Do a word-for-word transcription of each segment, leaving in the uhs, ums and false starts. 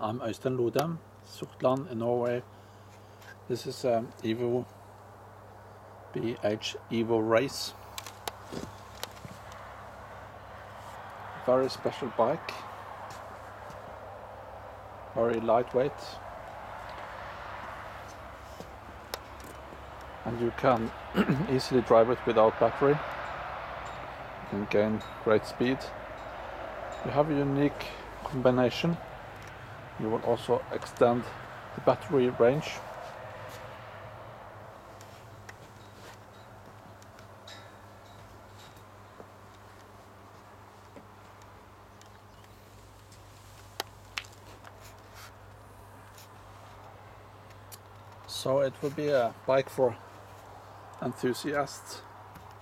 I'm Øystein Lodem, Sortland in Norway. This is um, EVO B H EVO Race. Very special bike, very lightweight, and you can easily drive it without battery. You can gain great speed. You have a unique combination. You will also extend the battery range. So it will be a bike for enthusiasts.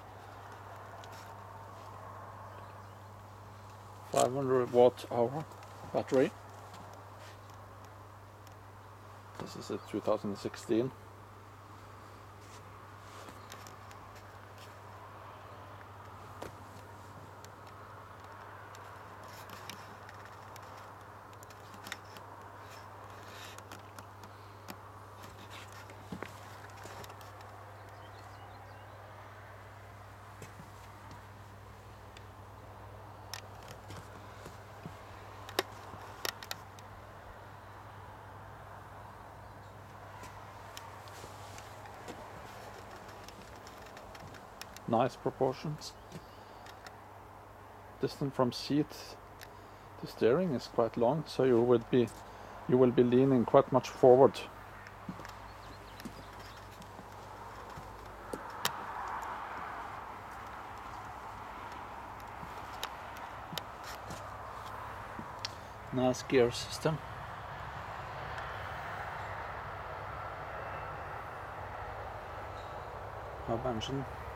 five hundred watt hour battery. This is a two thousand sixteen. Nice proportions. Distance from seat to steering is quite long, so you will be you will be leaning quite much forward. Nice gear system. Hub engine.